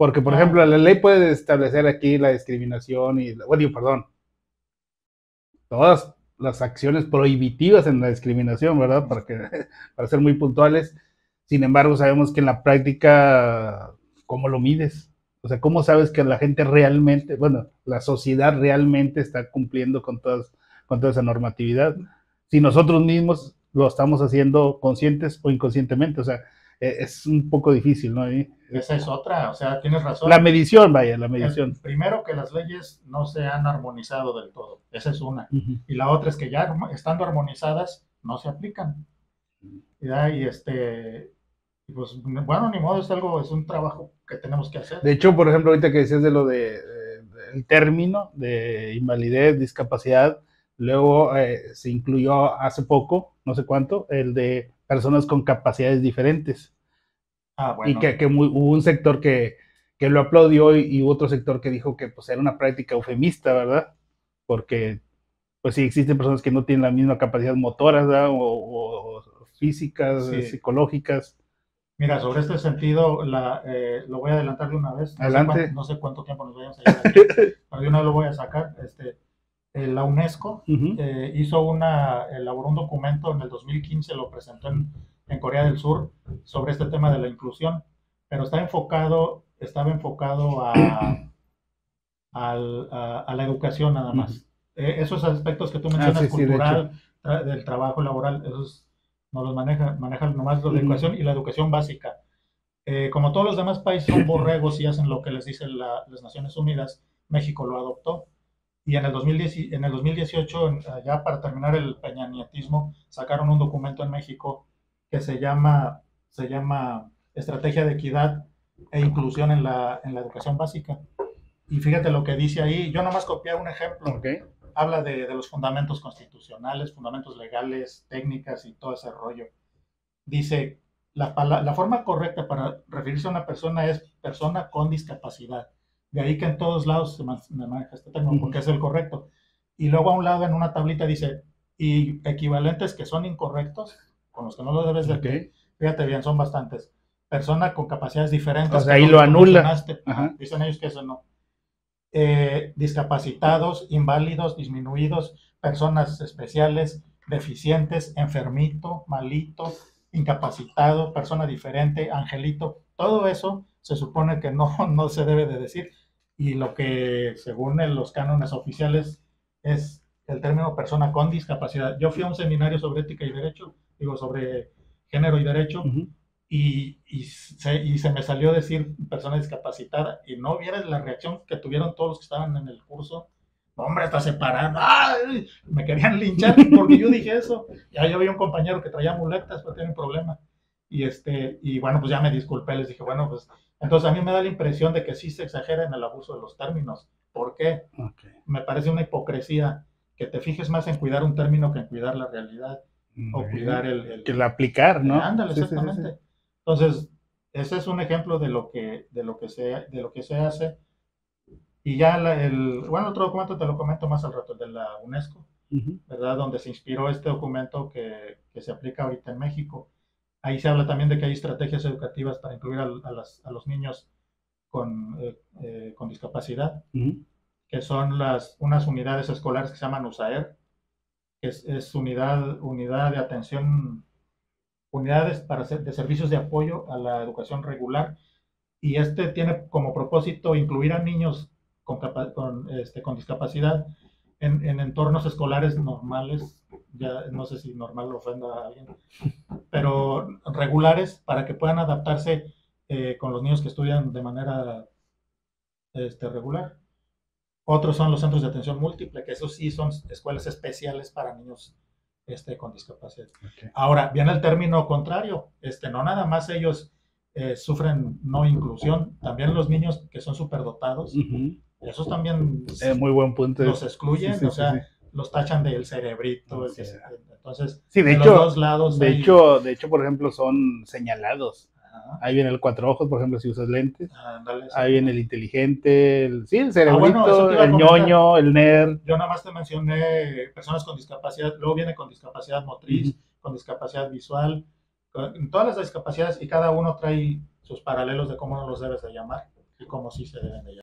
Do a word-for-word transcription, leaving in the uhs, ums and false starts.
Porque, por ah. ejemplo, la ley puede establecer aquí la discriminación y, bueno, digo, perdón, todas las acciones prohibitivas en la discriminación, ¿verdad? Para, que, para ser muy puntuales. Sin embargo, sabemos que en la práctica, ¿cómo lo mides? O sea, ¿cómo sabes que la gente realmente, bueno, la sociedad realmente está cumpliendo con, todas, con toda esa normatividad? Si nosotros mismos lo estamos haciendo conscientes o inconscientemente, o sea, es un poco difícil, ¿no? Esa es otra, o sea, tienes razón. La medición, vaya, la medición. El, primero, que las leyes no se han armonizado del todo, esa es una. Uh-huh. Y la otra es que ya estando armonizadas, no se aplican. ¿Ya? Y este, pues, bueno, ni modo, es algo, es un trabajo que tenemos que hacer. De hecho, por ejemplo, ahorita que decías de lo de, de, de el término de invalidez, discapacidad, luego eh, se incluyó hace poco, no sé cuánto, el de personas con capacidades diferentes. Ah, bueno. Y que, que muy, hubo un sector que, que lo aplaudió y, y otro sector que dijo que pues era una práctica eufemista, ¿verdad? Porque pues sí existen personas que no tienen la misma capacidad motora, ¿verdad? O, o, o físicas, sí. psicológicas. Mira, sobre este sentido, la, eh, lo voy a adelantar de una vez. No Adelante. Sé cuánto, no sé cuánto tiempo nos vayamos a llevar aquí, pero de una vez lo voy a sacar. Este, eh, la UNESCO uh-huh. eh, hizo una, elaboró un documento en el dos mil quince, lo presentó en, en Corea del Sur sobre este tema de la inclusión, pero está enfocado, estaba enfocado a, a, a, a la educación nada más. Uh-huh. Eh, esos aspectos que tú mencionas, ah, sí, cultural, sí, de tra del trabajo laboral, esos no los maneja, manejan nomás lo de uh-huh. educación y la educación básica. Eh, como todos los demás países son borregos y hacen lo que les dicen la, las Naciones Unidas, México lo adoptó. Y en el, dos mil diez, en el dos mil dieciocho, ya para terminar el peñanietismo, sacaron un documento en México que se llama, se llama Estrategia de Equidad e Inclusión en la, en la Educación Básica. Y fíjate lo que dice ahí, yo nomás copié un ejemplo. Okay. Habla de, de los fundamentos constitucionales, fundamentos legales, técnicas y todo ese rollo. Dice, la, la forma correcta para referirse a una persona es persona con discapacidad. De ahí que en todos lados se maneja este término, porque es el correcto. Y luego a un lado en una tablita dice, y equivalentes que son incorrectos, con los que no lo debes de... Okay. Fíjate bien, son bastantes. Persona con capacidades diferentes. O sea, ahí lo anula. Ajá. Dicen ellos que eso no. Eh, discapacitados, inválidos, disminuidos, personas especiales, deficientes, enfermito, malito, incapacitado, persona diferente, angelito. Todo eso se supone que no, no se debe de decir. Y lo que, según el, los cánones oficiales, es el término persona con discapacidad. Yo fui a un seminario sobre ética y derecho, digo, sobre género y derecho, uh-huh. y, y, se, y se me salió decir persona discapacitada, y no vieras la reacción que tuvieron todos los que estaban en el curso. Hombre, hasta se pararon, ¡ay! Me querían linchar porque yo dije eso. Ya yo vi un compañero que traía muletas, pero tiene un problema. Y, este, y bueno, pues ya me disculpé, les dije, bueno, pues entonces a mí me da la impresión de que sí se exagera en el abuso de los términos. ¿Por qué? Okay. Me parece una hipocresía que te fijes más en cuidar un término que en cuidar la realidad. Mm, o cuidar el... el que el aplicar, ¿no? Eh, ándale, sí, exactamente. Sí, sí, sí. Entonces, ese es un ejemplo de lo que, de lo que, se, de lo que se hace. Y ya la, el... Bueno, otro documento te lo comento más al rato, el de la UNESCO, uh-huh. ¿verdad? Donde se inspiró este documento que, que se aplica ahorita en México. Ahí se habla también de que hay estrategias educativas para incluir a, a, las, a los niños con, eh, eh, con discapacidad, uh-huh. que son las, unas unidades escolares que se llaman USAER, que es, es unidad, unidad de atención, unidades para hacer, de servicios de apoyo a la educación regular, y este tiene como propósito incluir a niños con, capa, con, este, con discapacidad en, en entornos escolares normales, ya no sé si normal lo ofenda a alguien, pero regulares, para que puedan adaptarse eh, con los niños que estudian de manera este, regular. Otros son los centros de atención múltiple, que esos sí son escuelas especiales para niños este, con discapacidad. Okay. Ahora, viene el término contrario, este, no nada más ellos eh, sufren no inclusión, también los niños que son superdotados, uh-huh. esos también eh, muy buen punto. los excluyen, sí, sí, o sea, sí, sí. los tachan del cerebrito, No, el que sí, se, entonces, sí, de, de hecho, los dos lados. De, hay... hecho, de hecho, por ejemplo, son señalados. Ajá. Ahí viene el cuatro ojos, por ejemplo, si usas lentes. Ah, dale, ahí viene el inteligente, el, sí, el cerebrito, ah, bueno, el ñoño, el nerd. Yo nada más te mencioné personas con discapacidad, luego viene con discapacidad motriz, uh-huh. con discapacidad visual, con todas las discapacidades, y cada uno trae sus paralelos de cómo los debes de llamar. como sí se deben de llamar.